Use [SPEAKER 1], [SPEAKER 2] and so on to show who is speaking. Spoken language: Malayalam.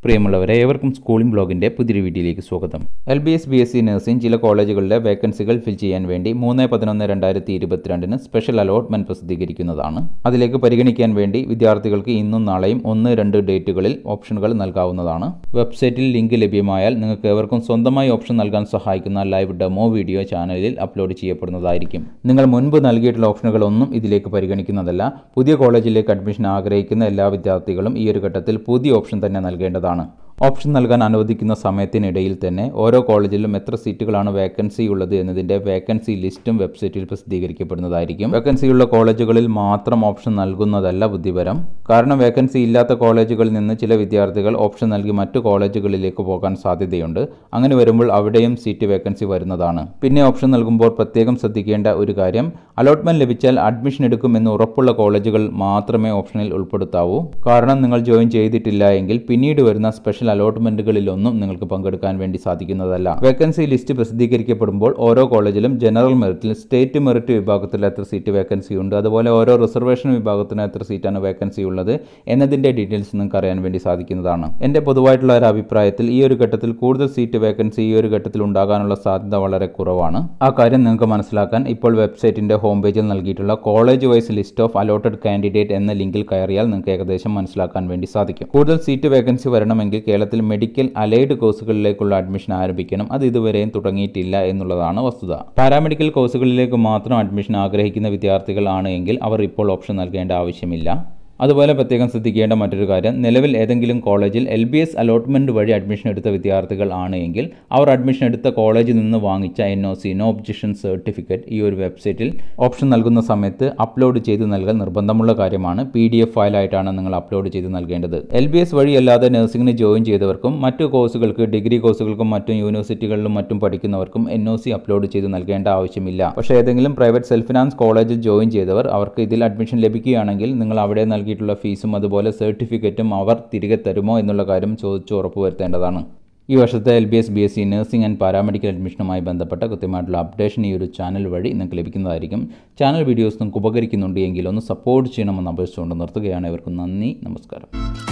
[SPEAKER 1] പ്രിയമുള്ളവരെ, ഏവർക്കും സ്കൂളിംഗ് ബ്ലോഗിൻ്റെ പുതിയൊരു വീഡിയോയിലേക്ക് സ്വാഗതം. LBS BSc നഴ്സിംഗ് ചില കോളേജുകളിലെ വേക്കൻസികൾ ഫിൽ ചെയ്യാൻ വേണ്ടി 3/11/2022 സ്പെഷ്യൽ അലോട്ട്മെന്റ് പ്രസിദ്ധീകരിക്കുന്നതാണ്. അതിലേക്ക് പരിഗണിക്കാൻ വേണ്ടി വിദ്യാർത്ഥികൾക്ക് ഇന്നും നാളെയും 1-2 ഡേറ്റുകളിൽ ഓപ്ഷനുകൾ നൽകാവുന്നതാണ്. വെബ്സൈറ്റിൽ ലിങ്ക് ലഭ്യമായാൽ നിങ്ങൾക്ക് ഏവർക്കും സ്വന്തമായി ഓപ്ഷൻ നൽകാൻ സഹായിക്കുന്ന ലൈവ് ഡെമോ വീഡിയോ ചാനലിൽ അപ്ലോഡ് ചെയ്യപ്പെടുന്നതായിരിക്കും. നിങ്ങൾ മുൻപ് നൽകിയിട്ടുള്ള ഓപ്ഷനുകളൊന്നും ഇതിലേക്ക് പരിഗണിക്കുന്നതല്ല. പുതിയ കോളേജിലേക്ക് അഡ്മിഷൻ ആഗ്രഹിക്കുന്ന എല്ലാ വിദ്യാർത്ഥികളും ഈ ഒരു ഘട്ടത്തിൽ പുതിയ ഓപ്ഷൻ തന്നെ നൽകേണ്ടതാണ്. ഓപ്ഷൻ നൽകാൻ അനുവദിക്കുന്ന സമയത്തിനിടയിൽ തന്നെ ഓരോ കോളേജിലും എത്ര സീറ്റുകളാണ് വേക്കൻസി ഉള്ളത് എന്നതിൻ്റെ വേക്കൻസി ലിസ്റ്റും വെബ്സൈറ്റിൽ പ്രസിദ്ധീകരിക്കപ്പെടുന്നതായിരിക്കും. വേക്കൻസിയുള്ള കോളേജുകളിൽ മാത്രം ഓപ്ഷൻ നൽകുന്നതല്ല ബുദ്ധിപരം. കാരണം വേക്കൻസി ഇല്ലാത്ത കോളേജുകളിൽ നിന്ന് ചില വിദ്യാർത്ഥികൾ ഓപ്ഷൻ നൽകി മറ്റു കോളേജുകളിലേക്ക് പോകാൻ സാധ്യതയുണ്ട്. അങ്ങനെ വരുമ്പോൾ അവിടെയും സീറ്റ് വേക്കൻസി വരുന്നതാണ്. പിന്നെ ഓപ്ഷൻ നൽകുമ്പോൾ പ്രത്യേകം ശ്രദ്ധിക്കേണ്ട ഒരു കാര്യം, അലോട്ട്മെന്റ് ലഭിച്ചാൽ അഡ്മിഷൻ എടുക്കുമെന്ന് ഉറപ്പുള്ള കോളേജുകൾ മാത്രമേ ഓപ്ഷനിൽ ഉൾപ്പെടുത്താവൂ. കാരണം നിങ്ങൾ ജോയിൻ ചെയ്തിട്ടില്ല എങ്കിൽ പിന്നീട് വരുന്ന സ്പെഷ്യൽ അലോട്ട്മെന്റുകളിലൊന്നും നിങ്ങൾക്ക് പങ്കെടുക്കാൻ വേണ്ടി സാധിക്കുന്നതല്ല. വേക്കൻസി ലിസ്റ്റ് പ്രസിദ്ധീകരിക്കപ്പെടുമ്പോൾ ഓരോ കോളേജിലും ജനറൽ മെറിറ്റിൽ, സ്റ്റേറ്റ് മെറിറ്റ് വിഭാഗത്തിൽ എത്ര സീറ്റ് വേക്കൻസി ഉണ്ട്, അതുപോലെ ഓരോ റിസർവേഷൻ വിഭാഗത്തിന് എത്ര സീറ്റാണ് വേക്കൻസി ഉള്ളത് എന്നതിൻ്റെ ഡീറ്റെയിൽസ് നിങ്ങൾക്ക് അറിയാൻ വേണ്ടി സാധിക്കുന്നതാണ്. എൻ്റെ പൊതുവായിട്ടുള്ള ഒരു അഭിപ്രായത്തിൽ ഈ ഒരു ഘട്ടത്തിൽ കൂടുതൽ സീറ്റ് വേക്കൻസി ഈ ഒരു ഘട്ടത്തിൽ ഉണ്ടാകാനുള്ള സാധ്യത വളരെ കുറവാണ്. ആ കാര്യം നിങ്ങൾക്ക് മനസ്സിലാക്കാൻ ഇപ്പോൾ വെബ്സൈറ്റിൻ്റെ ഹോം പേജിൽ നൽകിയിട്ടുള്ള college wise list of allotted candidate എന്ന ലിങ്കിൽ കയറിയാൽ നിങ്ങൾക്ക് ഏകദേശം മനസ്സിലാക്കാൻ വേണ്ടി സാധിക്കും. കൂടുതൽ സീറ്റ് വേക്കൻസി വരണമെങ്കിൽ കേരളത്തിൽ മെഡിക്കൽ അലൈഡ് കോഴ്സുകളിലേക്കുള്ള അഡ്മിഷൻ ആരംഭിക്കണം. അത് ഇതുവരെയും തുടങ്ങിയിട്ടില്ല എന്നുള്ളതാണ് വസ്തുത. പാരാമെഡിക്കൽ കോഴ്സുകളിലേക്ക് മാത്രം അഡ്മിഷൻ ആഗ്രഹിക്കുന്ന വിദ്യാർത്ഥികൾ ആണ് എങ്കിൽ അവർ ഇപ്പോൾ ഓപ്ഷൻ നൽകേണ്ട ആവശ്യമില്ല. അതുപോലെ പ്രത്യേകം ശ്രദ്ധിക്കേണ്ട മറ്റൊരു കാര്യം, നിലവിൽ ഏതെങ്കിലും കോളേജിൽ LBS അലോട്ട്മെന്റ് വഴി അഡ്മിഷൻ എടുത്ത വിദ്യാർത്ഥികൾ ആണ് എങ്കിൽ അവർ അഡ്മിഷൻ എടുത്ത കോളേജിൽ നിന്ന് വാങ്ങിച്ച NOC നോ ഒബ്ജക്ഷൻ സർട്ടിഫിക്കറ്റ് ഈ ഒരു വെബ്സൈറ്റിൽ ഓപ്ഷൻ നൽകുന്ന സമയത്ത് അപ്ലോഡ് ചെയ്ത് നൽകാൻ നിർബന്ധമുള്ള കാര്യമാണ്. PDF ഫയലായിട്ടാണ് നിങ്ങൾ അപ്ലോഡ് ചെയ്ത് നൽകേണ്ടത്. LBS വഴിയല്ലാതെ നഴ്സിംഗിന് ജോയിൻ ചെയ്തവർക്കും മറ്റു കോഴ്സുകൾക്ക്, ഡിഗ്രി കോഴ്സുകൾക്കും മറ്റും യൂണിവേഴ്സിറ്റികളിലും മറ്റും പഠിക്കുന്നവർക്കും NOC അപ്ലോഡ് ചെയ്ത് നൽകേണ്ട ആവശ്യമില്ല. പക്ഷേ ഏതെങ്കിലും പ്രൈവറ്റ് സെൽഫ് ഫിനാൻസ് കോളേജിൽ ജോയിൻ ചെയ്തവർ അവർക്ക് ഇതിൽ അഡ്മിഷൻ ലഭിക്കുകയാണെങ്കിൽ നിങ്ങൾ അവിടെ നൽകിയിട്ടുള്ള ഫീസും അതുപോലെ സർട്ടിഫിക്കറ്റും അവർ തിരികെ തരുമോ എന്നുള്ള കാര്യം ചോദിച്ച് ഉറപ്പുവരുത്തേണ്ടതാണ്. ഈ വർഷത്തെ LBS BSc nursing and paramedical അഡ്മിഷനുമായി ബന്ധപ്പെട്ട കൃത്യമായിട്ടുള്ള അപ്ഡേഷൻ ഈ ഒരു ചാനൽ വഴി നിങ്ങൾക്ക് ലഭിക്കുന്നതായിരിക്കും. ചാനൽ വീഡിയോസ് നിങ്ങൾക്ക് ഉപകരിക്കുന്നുണ്ട് എങ്കിൽ ഒന്ന് സപ്പോർട്ട് ചെയ്യണമെന്ന് അപേക്ഷിച്ചുകൊണ്ട് നിർത്തുകയാണ്. ഇവർക്കും നന്ദി, നമസ്കാരം.